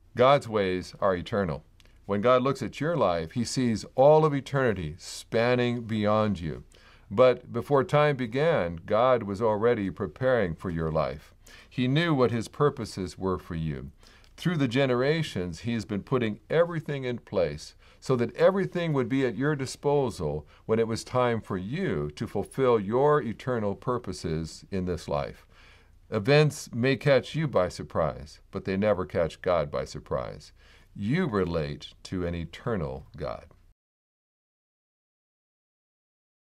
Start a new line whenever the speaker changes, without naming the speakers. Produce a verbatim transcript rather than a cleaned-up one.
God's ways are eternal. When God looks at your life, he sees all of eternity spanning beyond you. But before time began, God was already preparing for your life. He knew what his purposes were for you. Through the generations, he has been putting everything in place so that everything would be at your disposal when it was time for you to fulfill your eternal purposes in this life. Events may catch you by surprise, but they never catch God by surprise. You relate to an eternal God.